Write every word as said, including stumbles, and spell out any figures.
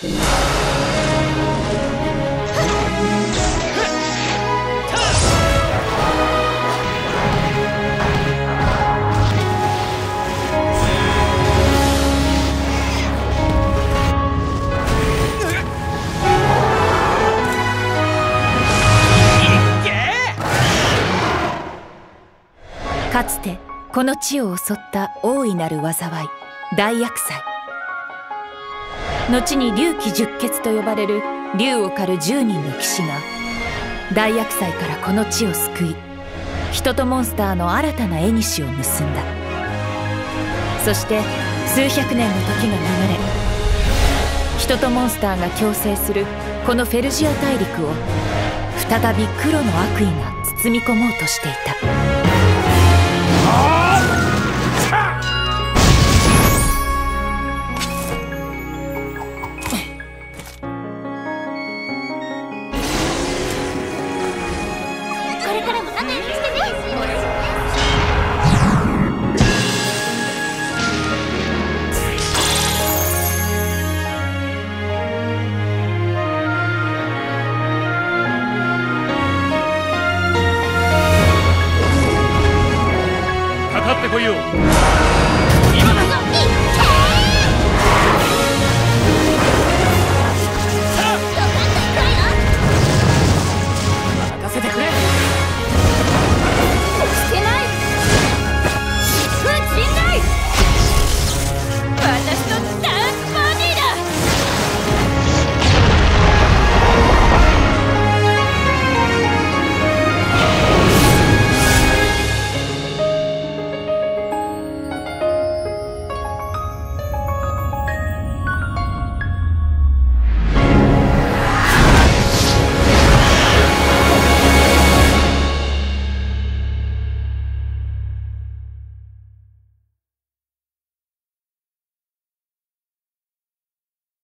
かつてこの地を襲った大いなる災い大厄災、後に龍騎十傑と呼ばれる龍を狩るじゅうにんの騎士が大厄災からこの地を救い、人とモンスターの新たな縁を結んだ。そして数百年の時が流れ、人とモンスターが共生するこのフェルジア大陸を再び黒の悪意が包み込もうとしていた。